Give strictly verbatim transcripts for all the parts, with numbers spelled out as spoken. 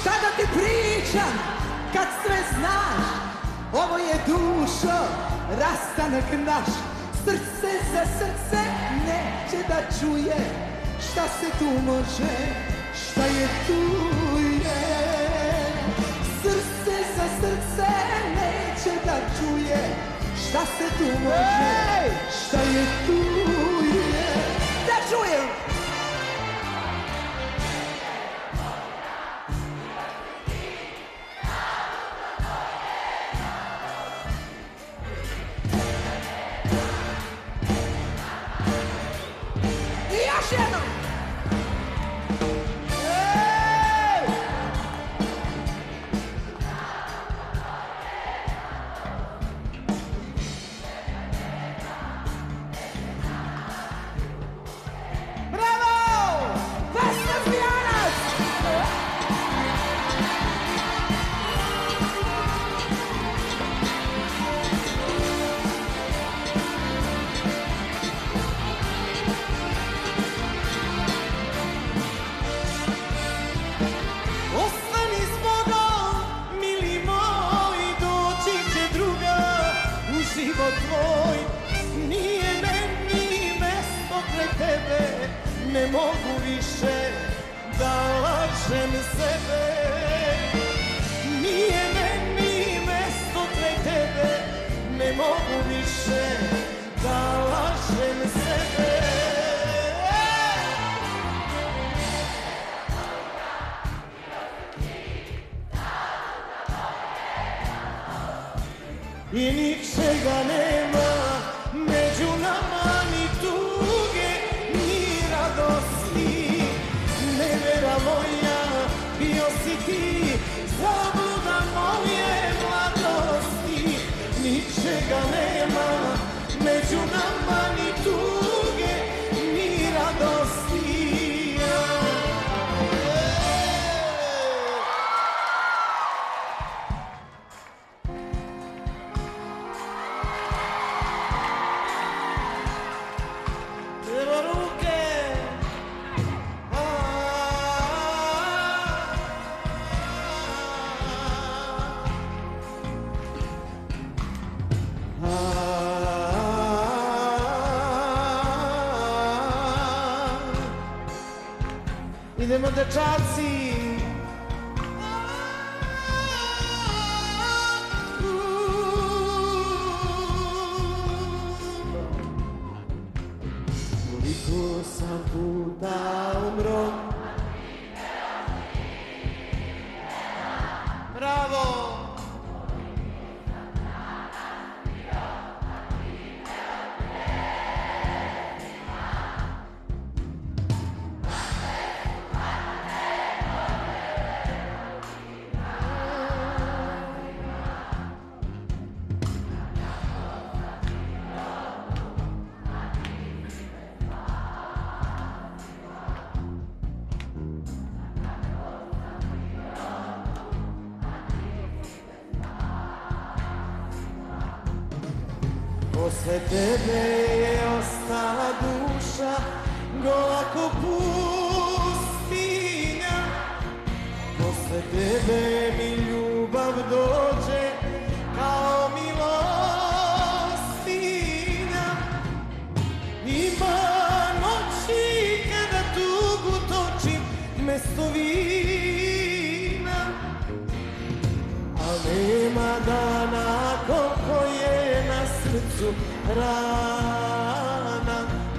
Šta da ti pričam kad sve znaš? Ovo je dušo, rastanak naš. Srce za srce neće da čuje. Šta se tu može, šta je tu je. Srce za srce neće da čuje. Šta se tu može, šta je tu je. Da čujem! Još jednom! Život tvoj nije meni mesto pre tebe. Ne mogu više da lažem sebe. Nije meni mesto pre tebe. Ne mogu više da lažem sebe. I ničega nema među nama, ni tuge, ni radosti. Nevera moja, bio si ti, zabluda moje mladosti. Ničega nema među nama, ni tuge, ni radosti. Idemo dečaci. Koliko sam puta umro. Bravo. Posle tebe je ostala duša gola ko pustinja. Posle tebe mi ljubav dođe kao milostinja. Ima noći kada tugu točim mesto vina, a nema dana koliko je na srcu rana.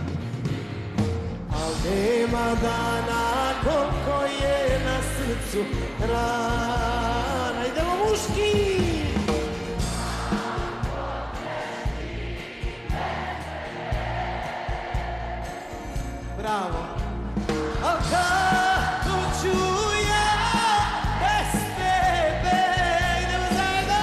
Al nema dana koliko je na srcu rana. Idemo muški! Bravo! Al kako ću ja bez tebe? Idemo zajedno!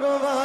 progovara.